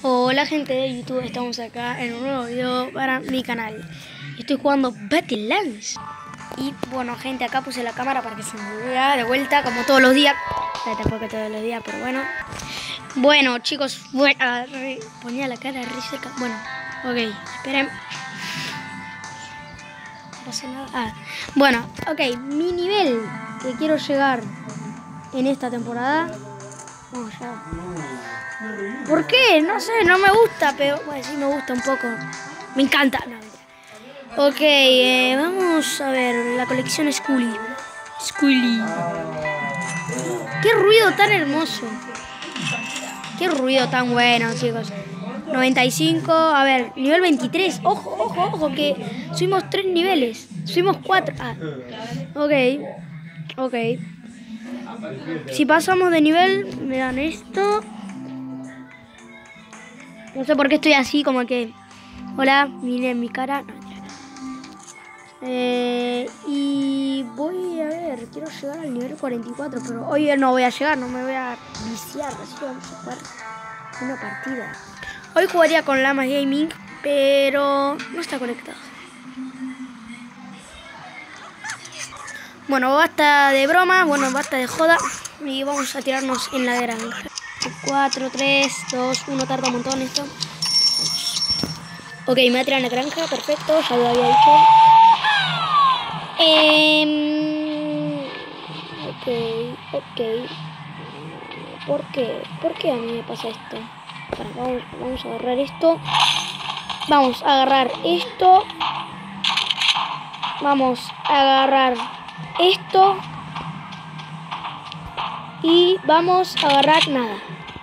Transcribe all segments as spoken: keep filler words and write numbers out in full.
Hola gente de YouTube, estamos acá en un nuevo video para mi canal. Estoy jugando Battlelands. Y bueno gente, acá puse la cámara para que se me vea de vuelta como todos los días. Tampoco todos los días, pero bueno. Bueno chicos, bueno, ponía la cara re seca. Bueno, ok, esperen. No pasa nada. Ah, bueno, ok, mi nivel que quiero llegar en esta temporada. Vamos ya. ¿Por qué? No sé, no me gusta, pero bueno, sí me gusta un poco. Me encanta. No, ok, eh, vamos a ver la colección Scully. Scully. Qué ruido tan hermoso. Qué ruido tan bueno, chicos. noventa y cinco, a ver, nivel veintitrés. Ojo, ojo, ojo, que subimos tres niveles. Subimos cuatro. Ah, ok, ok. Si pasamos de nivel, me dan esto. No sé por qué estoy así, como que... Hola, miren mi cara. Eh, y voy a ver, quiero llegar al nivel cuarenta y cuatro, pero hoy no voy a llegar, no me voy a viciar, así que vamos a jugar una partida. Hoy jugaría con Llamas Gaming, pero no está conectado. Bueno, basta de broma, bueno, basta de joda y vamos a tirarnos en la granja. cuatro, tres, dos, uno, tarda un montón esto. Ok, me voy a tirar en la granja, perfecto, ya lo había dicho. Eh, ok, ok. ¿Por qué? ¿Por qué a mí me pasa esto? Para, vamos, vamos a agarrar esto. Vamos a agarrar esto. Vamos a agarrar esto. Y vamos a agarrar nada.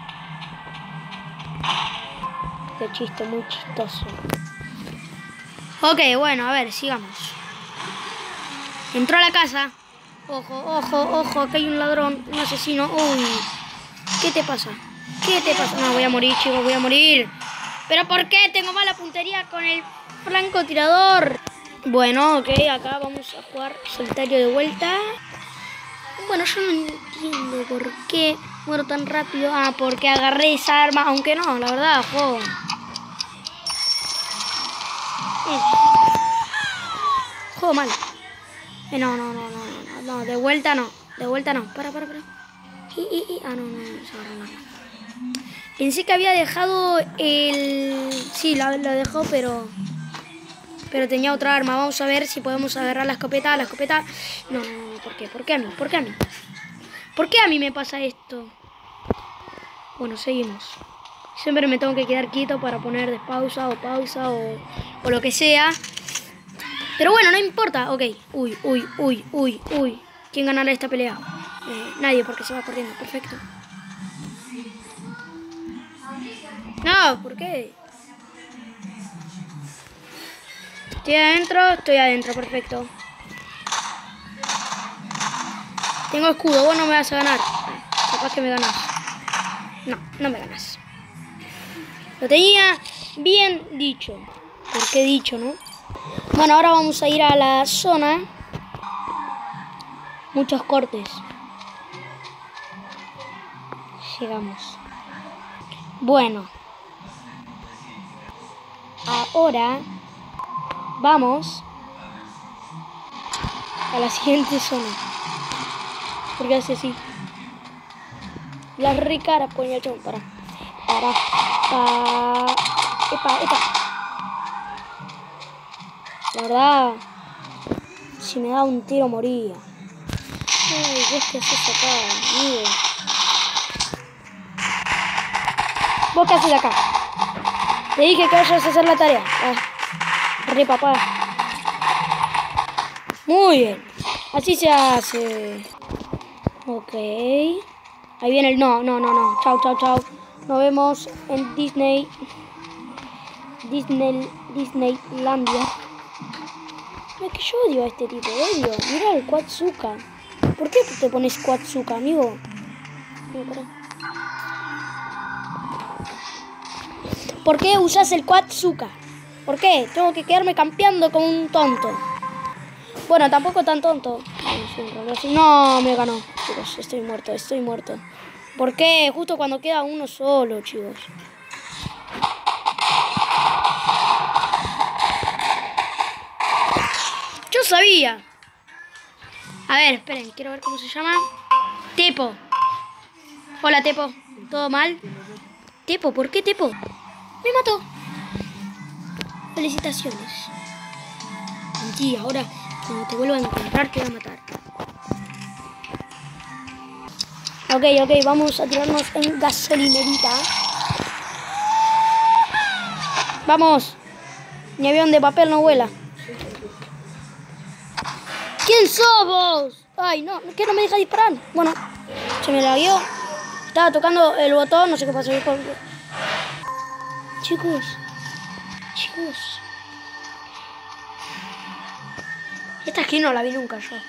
Qué chiste, muy chistoso. Ok, bueno, a ver, sigamos. Entró a la casa. Ojo, ojo, ojo, que hay un ladrón, un asesino. Uy, ¿qué te pasa? ¿Qué te pasa? No, voy a morir, chicos, voy a morir. ¿Pero por qué? Tengo mala puntería con el francotirador. Bueno, ok, acá vamos a jugar solitario de vuelta. Bueno, yo no entiendo por qué muero tan rápido. Ah, porque agarré esa arma, aunque no, la verdad, juego. Eh. Juego mal. Eh, no, no, no, no, no, no, de vuelta no, de vuelta no. Para, para, para. Y, y, y. Ah, no, no, no, se agarró nada. Pensé que había dejado el... Sí, lo, lo dejó, pero... Pero tenía otra arma. Vamos a ver si podemos agarrar la escopeta. La escopeta... No, no, no, ¿por qué? ¿Por qué a mí? ¿Por qué a mí? ¿Por qué a mí me pasa esto? Bueno, seguimos. Siempre me tengo que quedar quieto para poner despausa o pausa o, o lo que sea. Pero bueno, no importa. Ok. Uy, uy, uy, uy, uy. ¿Quién ganará esta pelea? Eh, nadie, porque se va corriendo. Perfecto. No, ¿por qué? Estoy adentro, estoy adentro, perfecto. Tengo escudo, vos no me vas a ganar. Capaz que me ganas. No, no me ganas. Lo tenía bien dicho. ¿Por qué dicho, no? Bueno, ahora vamos a ir a la zona. Muchos cortes. Llegamos. Bueno. Ahora vamos a la siguiente zona. Porque hace así. Las ricaras ponía el chabón. Para. Para. Para. Epa, epa. La verdad, si me da un tiro moría. Ay, ¿vos qué haces acá, amigo? ¿Vos qué haces acá? Te dije que vayas a hacer la tarea. Ah, re papá. Muy bien. Así se hace. Ok. Ahí viene el... No, no, no, no. Chau, chau, chau. Nos vemos en Disney. Disney... Disneylandia. Es que yo odio a este tipo, odio. Mira el Quatsuka. ¿Por qué te pones Quatsuka, amigo? ¿Por qué usas el Quatsuka? ¿Por qué? Tengo que quedarme campeando como un tonto. Bueno, tampoco tan tonto. No, me ganó. Chicos, estoy muerto, estoy muerto. ¿Por qué? Justo cuando queda uno solo, chicos. sabía. A ver, esperen, quiero ver cómo se llama. Tepo. Hola, Tepo. ¿Todo mal? Tepo, ¿por qué Tepo? Me mató. Felicitaciones. Mentí, ahora cuando te vuelvan a encontrar te voy a matar. Ok, ok, vamos a tirarnos en gasolinerita. Vamos. Mi avión de papel no vuela. ¿Quién sos vos? Ay, no, ¿qué no me deja disparar? Bueno, se me la guió. Estaba tocando el botón, no sé qué pasó. Chicos, chicos. Esta skin no la vi nunca yo.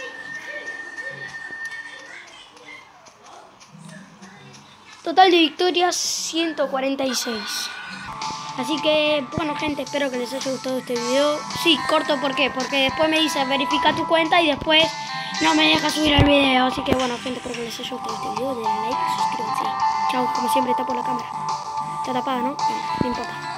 Total de victorias ciento cuarenta y seis. Así que, bueno, gente, espero que les haya gustado este video. Sí, corto, ¿por qué? Porque después me dice verifica tu cuenta y después no me deja subir el video. Así que, bueno, gente, espero que les haya gustado este video. Denle like, suscríbanse. Chao, como siempre, tapo la cámara. Está tapada, ¿no? Bueno, no importa.